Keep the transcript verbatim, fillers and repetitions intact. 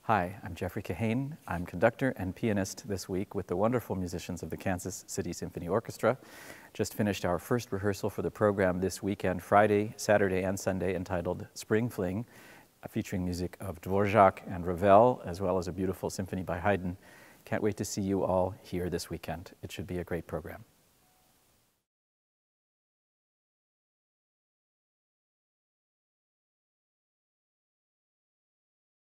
Hi, I'm Jeffrey Kahane. I'm conductor and pianist this week with the wonderful musicians of the Kansas City Symphony Orchestra. Just finished our first rehearsal for the program this weekend, Friday, Saturday, and Sunday, entitled Spring Fling, featuring music of Dvořák and Ravel, as well as a beautiful symphony by Haydn. Can't wait to see you all here this weekend. It should be a great program.